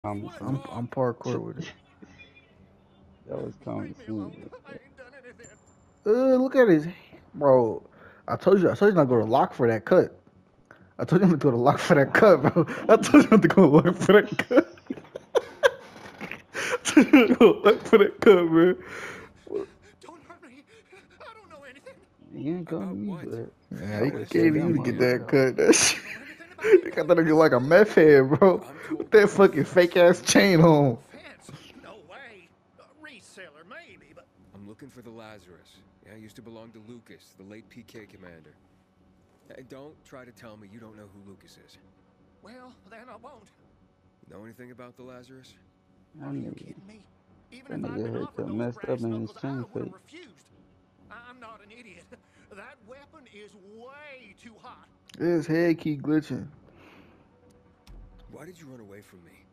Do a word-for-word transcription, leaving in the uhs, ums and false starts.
Common I'm sense. I'm parkour with it. That was common Leave me sense. alone. I ain't done anything. Uh, look at his, bro. I told you, I told you not to go to lock for that cut. I told you not to go to lock for that cut, bro. I told you not to go to lock for that cut. I told you not to go look for that cut, bro. Don't hurt me. I don't know anything. You ain't come to About me what? for that. Yeah, I he would have can't said that even Speak get up. that myself. cut. That I shit. don't know anything about They it. got that nigga like a meth head, bro. I'm With told that that you fucking fence, fake ass right? chain on. Fence? No way. A reseller, maybe, but I'm looking for the Lazarus. Yeah, used to belong to Lucas, the late P K commander. Hey, don't try to tell me you don't know who Lucas is. well, then I won't. Know anything about the Lazarus? That Are you nigga, kidding me? Even that if I'd nigga been offered haircut those messed up brass and his knuckles, I chain would have fake. refused. I'm not an idiot. That weapon is way too hot. His head keep glitching. Why did you run away from me?